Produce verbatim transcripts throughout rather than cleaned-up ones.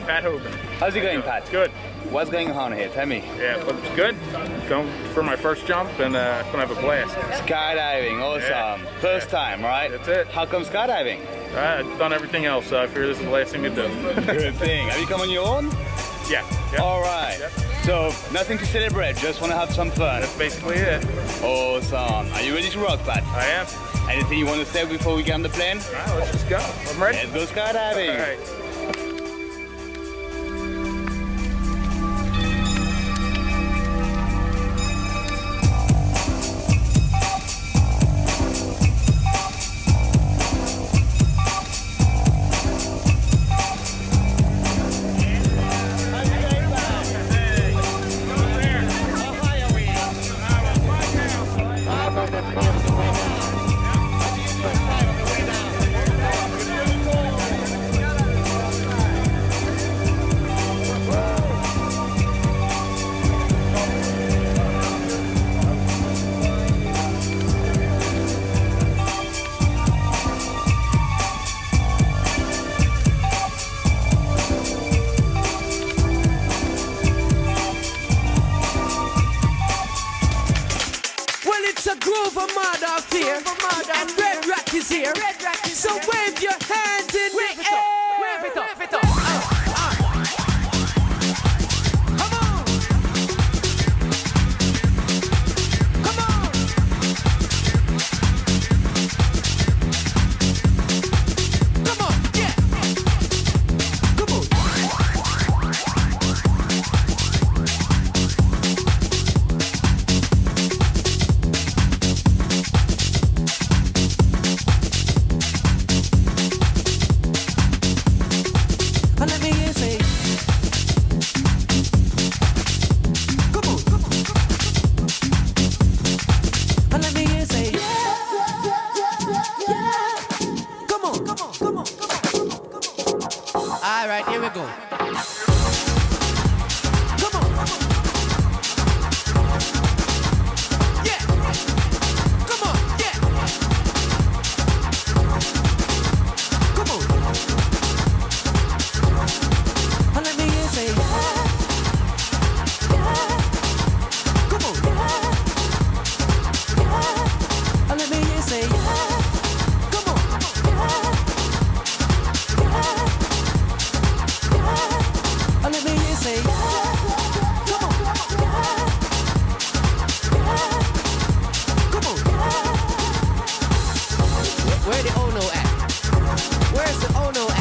Pat Hogan. How's it going, Pat? Good. What's going on here? Tell me. Yeah, but it's good. Going for my first jump and uh, gonna have a blast. Skydiving, awesome. Yeah. First Yeah. time, right? That's it. How come skydiving? Uh, I've done everything else, so I figure this is the last thing to do. Good thing. Have you come on your own? Yeah. yeah. All right. Yep. So, nothing to celebrate, just want to have some fun. That's basically it. Awesome. Are you ready to rock, Pat? I am. Anything you want to say before we get on the plane? All right, let's just go. I'm ready. Let's go skydiving. All right. And Red Rat is here. Red Rat is so wave your hands in the air. Wave it up. Wave it up. Uh, uh. Come on. Come on. Come on. Yeah. Come on. All right, here we go. Come on. Yeah. Come on. Yeah. Come on. And let me hear you say yeah. Yeah. Come on. Yeah. Yeah. And let me hear you say yeah. Come on. Yeah. Yeah. And let me hear you say yeah. Come on. Yeah. Yeah. Come on. Yeah. Where the oh no at? Where's the oh no at?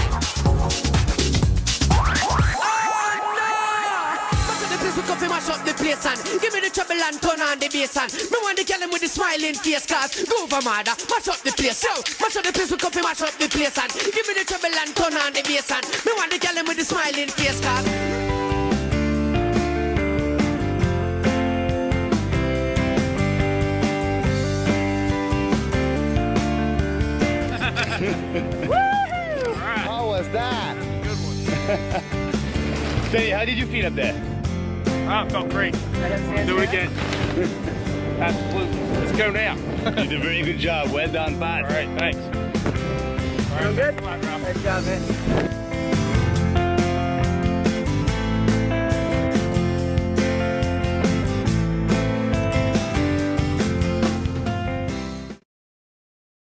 Oh no! Mash up the place, we come to mash up the place and give me the trouble and turn on the bass and me want the girl them with the smiling face cause go for mother, mash up the place. Yo, mash up the place, we come to mash up the place and give me the trouble and turn on the bass and me want the girl them with the smiling face cause How was that? Good one. Stay, how did you feel up there? Oh, it felt great. Do it again. Absolutely. Let's go now. You did a very good job. Well done, Pat. All right, thanks. All right, good? Come on, Rob. Good job, man.